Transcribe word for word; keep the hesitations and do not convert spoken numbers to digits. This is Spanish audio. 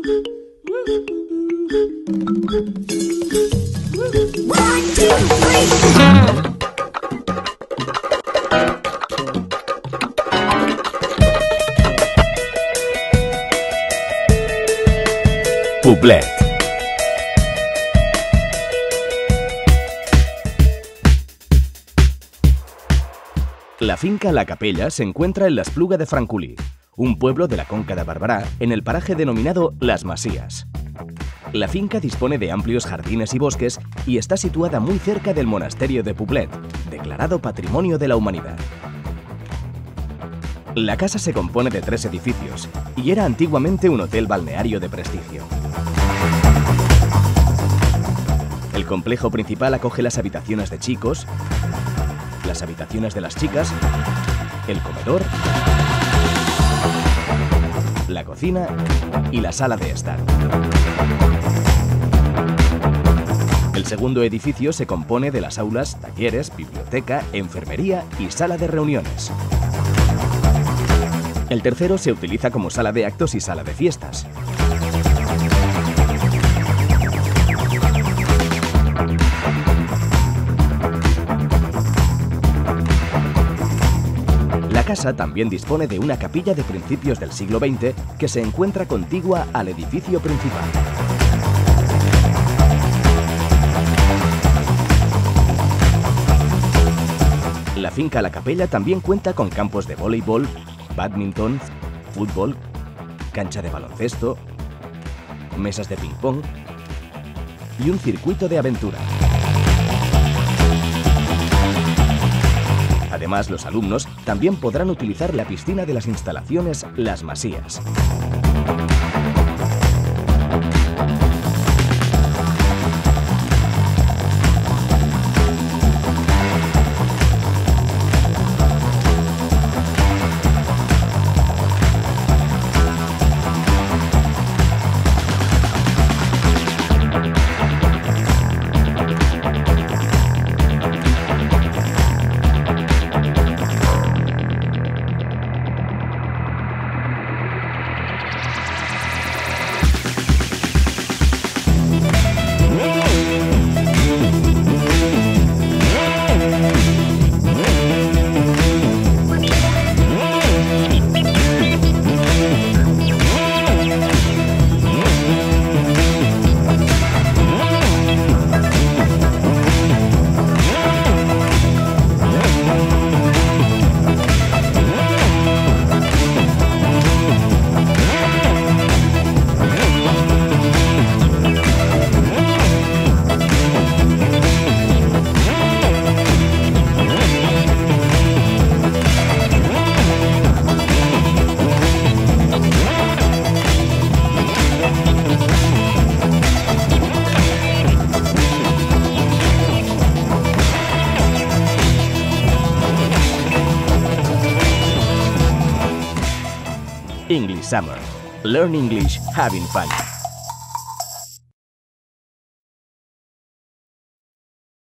One, two, three. Poblet. La finca La Capella se encuentra en la Espluga de Francolí, un pueblo de la Conca de Barberà, en el paraje denominado Las Masías. La finca dispone de amplios jardines y bosques y está situada muy cerca del monasterio de Poblet, declarado Patrimonio de la Humanidad. La casa se compone de tres edificios y era antiguamente un hotel balneario de prestigio. El complejo principal acoge las habitaciones de chicos, las habitaciones de las chicas, el comedor, la cocina y la sala de estar. El segundo edificio se compone de las aulas, talleres, biblioteca, enfermería y sala de reuniones. El tercero se utiliza como sala de actos y sala de fiestas. La casa también dispone de una capilla de principios del siglo veinte que se encuentra contigua al edificio principal. La finca La Capella también cuenta con campos de voleibol, bádminton, fútbol, cancha de baloncesto, mesas de ping-pong y un circuito de aventura. Además, los alumnos también podrán utilizar la piscina de las instalaciones Las Masías. English Summer. Learn English having fun.